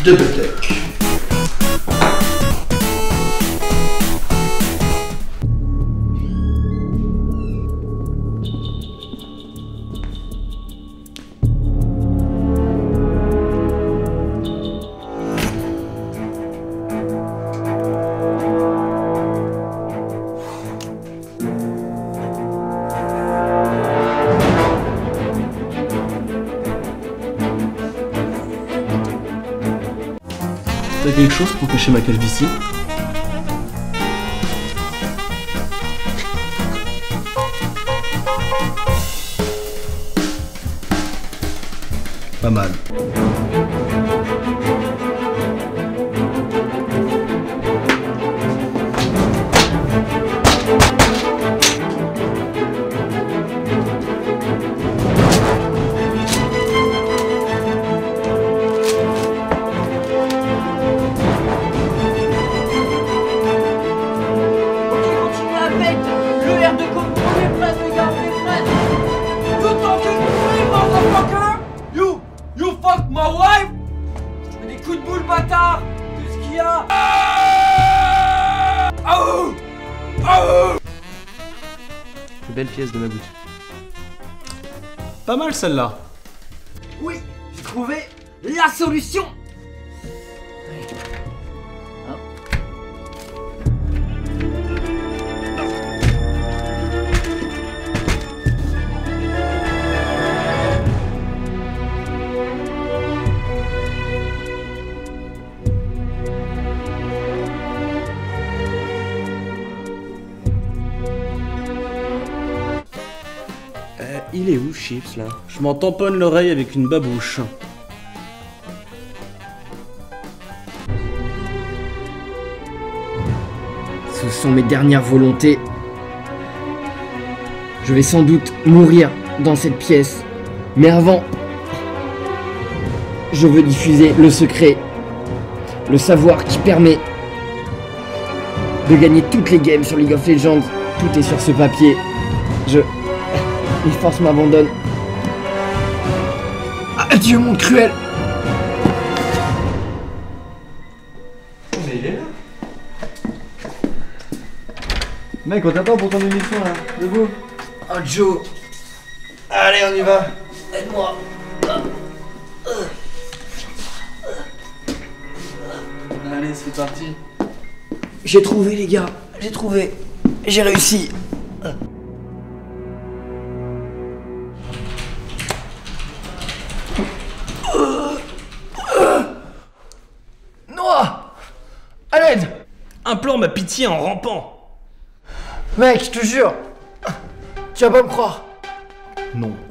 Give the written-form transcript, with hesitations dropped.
double duck. T'as quelque chose pour cacher ma calvitie? Pas mal. Ma wife! Je mets des coups de boule, bâtard! Qu'est-ce qu'il y a? Plus belle pièce de ma goutte. Pas mal celle-là. Oui, j'ai trouvé la solution! Il est où, Chips, là? Je m'en tamponne l'oreille avec une babouche. Ce sont mes dernières volontés. Je vais sans doute mourir dans cette pièce. Mais avant, je veux diffuser le secret. Le savoir qui permet de gagner toutes les games sur League of Legends. Tout est sur ce papier. Les forces m'abandonnent. Adieu, monde cruel. Mais il est là. Mec, on t'attend pour ton émission là. Debout. Oh, Joe. Allez, on y va. Aide-moi. Allez, c'est parti. J'ai trouvé, les gars. J'ai trouvé. J'ai réussi. Noah! À l'aide! Implore ma pitié en rampant. Mec, je te jure! Tu vas pas me croire! Non.